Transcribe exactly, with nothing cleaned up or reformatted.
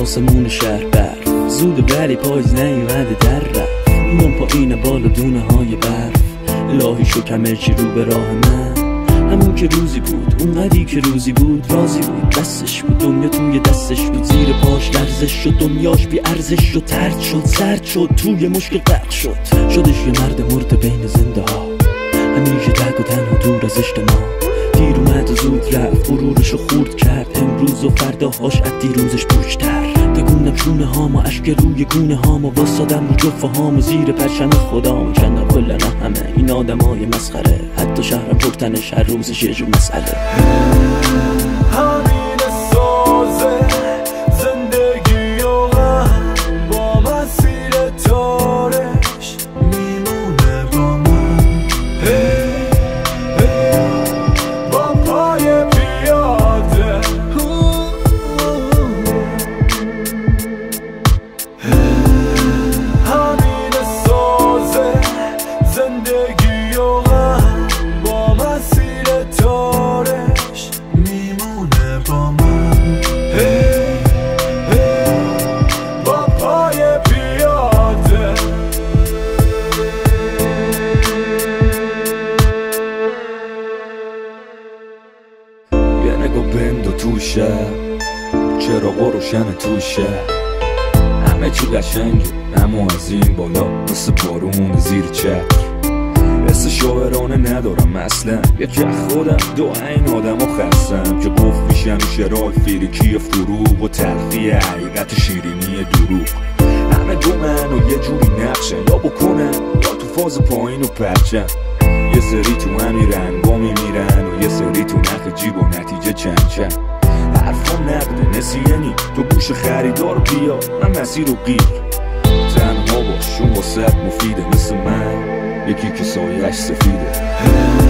آسمون شهر برف زود ولی پاییز نیومده در رفت میام پایین بالا دونه های برف الهی شو کمرچی رو به راه من همون که روزی بود اونقدی که روزی بود رازی بود دستش بود دنیا توی دستش بود زیر پاش لرزش شد دنیاش بی ارزش شد ترد شد سرد شد توی مشکل غرق شد شدش یه مرد مرد بین زنده ها همیشه تک و تنها دور از اجتماع دیر اومد و زود رفت غرورشو خورد کرد امروز و فرداهاش از دیروزش پشتر تکوندم شونه هامو اشک روی گونه هامو واسادم رو جفه هامو زیر پرچم خدام چندم کلنا همه این آدم های مسخره حتی شهرم پرتنش هر روزش یه جو مسئله همین سازه زندگی و غم با مسیر تارش میمونه با من هی هی با پای پیاده همین سازه زندگی و غم با مسیر تارش میمونه با من هی هی با پای پیاده یه نگاه بند و توشه چراغا روشن توشه همه چی قشنگه اما از این بالا مثل بارون زیر چتر حس شاعرانه ندارم اصلا یه که خودم دو این آدم و خستم که گفت میشم شرای فیریکی فروغ و تلخی حقیقت شیرینی دروغ همه دو من و یه جوری نقشن یا بکنن یا تو فاز پایین و پرچن یه سری تو همین رنگا میمیرن و یه سری تو نخ جیب و نتیجه چند چند حرفا نقده نسیانی تو گوش خریدار بیا من مسیر رو گیر تنها باش چون واسه مفیده مثل من یکی که سایه‌اش سفیده